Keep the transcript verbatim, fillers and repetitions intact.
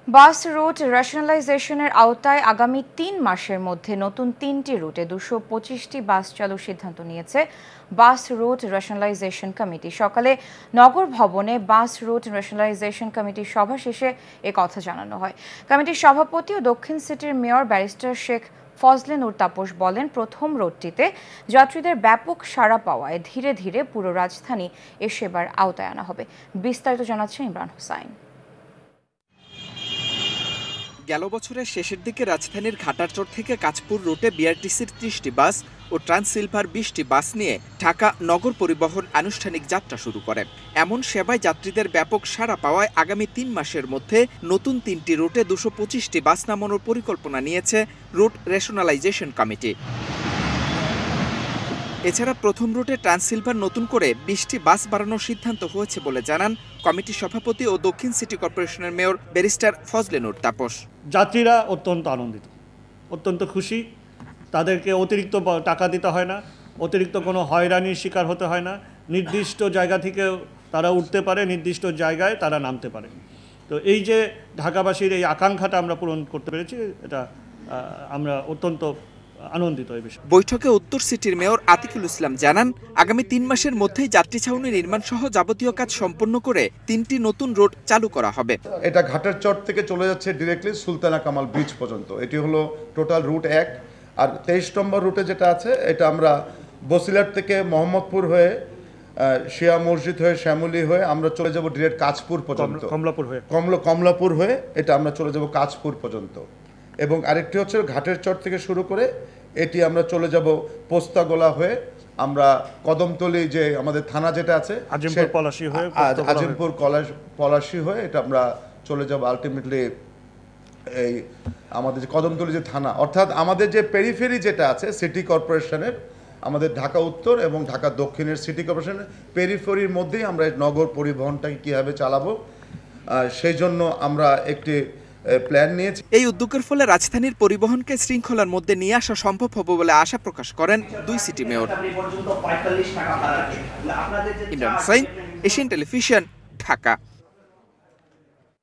Bus route রেশনালাইজেশনের আওতায় আগামী তিন মাসের মধ্যে নতুন তিনটি রুটে দুশো পঁচিশটি বাস চালুর সিদ্ধান্ত নিয়েছে বাস রুট রেশনালাইজেশন কমিটি। সকালে নগর ভবনে বাস রুট রেশনালাইজেশন কমিটির সভা শেষে এ কথা জানানো হয়। কমিটির সভাপতি ও দক্ষিণ সিটির মেয়র ব্যারিস্টার শেখ ফজলে নূর তাপস বলেন, প্রথম রুটটিতে যাত্রীদের ব্যাপক সাড়া পাওয়ায় ধীরে ধীরে পুরো রাজধানী এ সেবার আওতায় আনা হবে। বিস্তারিত জানাচ্ছেন ইমরান হোসাইন। গেল বছরের শেষের দিকে রাজধানীর ঘাটারচর থেকে কাঁচপুর রুটে বিআরটিসির ত্রিশটি বাস ও ট্রান্সসিলভার বিশটি বাস নিয়ে ঢাকা নগর পরিবহন আনুষ্ঠানিক যাত্রা শুরু করেন। এমন সেবায় যাত্রীদের ব্যাপক সাড়া পাওয়ায় আগামী তিন মাসের মধ্যে নতুন তিনটি রুটে দুশো পঁচিশটি বাস নামানোর পরিকল্পনা নিয়েছে রুট রেশনালাইজেশন কমিটি। এছাড়া প্রথম রুটে ট্রান্সসিলভার নতুন করে বিশটি বাস বাড়ানোর সিদ্ধান্ত হয়েছে বলে জানান কমিটির সভাপতি ও দক্ষিণ সিটি কর্পোরেশনের মেয়র ব্যারিস্টার ফজলে নূর তাপস। যাত্রীরা অত্যন্ত আনন্দিত, অত্যন্ত খুশি। তাদেরকে অতিরিক্ত টাকা দিতে হয় না, অতিরিক্ত কোনো হয়রানির শিকার হতে হয় না। নির্দিষ্ট জায়গা থেকে তারা উঠতে পারে, নির্দিষ্ট জায়গায় তারা নামতে পারে। তো এই যে ঢাকাবাসীর এই আকাঙ্ক্ষাটা আমরা পূরণ করতে পেরেছি, এটা আমরা অত্যন্ত আনন্দিত। এই বিষয়ে বৈঠকে উত্তর সিটির মেয়র আতিকুল ইসলাম জানান, আগামী তিন মাসের মধ্যেই যাত্রী ছাউনি নির্মাণ সহ যাবতীয় কাজ সম্পন্ন করে তিনটি নতুন রুট চালু করা হবে। এটা ঘাটারচর থেকে চলে যাচ্ছে ডিরেক্টলি সুলতানা কামাল ব্রিজ পর্যন্ত। এটি হলো টোটাল রুট এক। আর তেইশ নম্বর রুটে যেটা আছে, এটা আমরা বসিলাট থেকে মোহাম্মদপুর হয়ে শিয়া মসজিদ হয়ে শ্যামলী হয়ে আমরা চলে যাব ডিরেক্ট কাঁচপুর পর্যন্ত, কমলাপুর হয়ে কমলা কমলাপুর হয়ে এটা আমরা চলে যাব কাঁচপুর পর্যন্ত। এবং আরেকটি হচ্ছে ঘাটের চর থেকে শুরু করে এটি আমরা চলে যাব পোস্তাগোলা হয়ে আমরা কদমতলী যে আমাদের থানা যেটা আছে আজিমপুর পলাশী হয়ে আজিমপুর পলাশী হয়ে এটা আমরা চলে যাব আলটিমেটলি এই আমাদের যে কদমতলী যে থানা, অর্থাৎ আমাদের যে পেরিফেরি যেটা আছে সিটি কর্পোরেশনের, আমাদের ঢাকা উত্তর এবং ঢাকা দক্ষিণের সিটি কর্পোরেশনের পেরিফেরির মধ্যেই আমরা নগর পরিবহনটাকে কীভাবে চালাবো সেই জন্য আমরা একটি প্ল্যান নিয়েছি। এই উদ্যোগের ফলে রাজধানীর পরিবহনকে শৃঙ্খলার মধ্যে নিয়ে আসা সম্ভব হবে বলে আশা প্রকাশ করেন দুই city mayor. Imran Hossain, Asian television, Dhaka.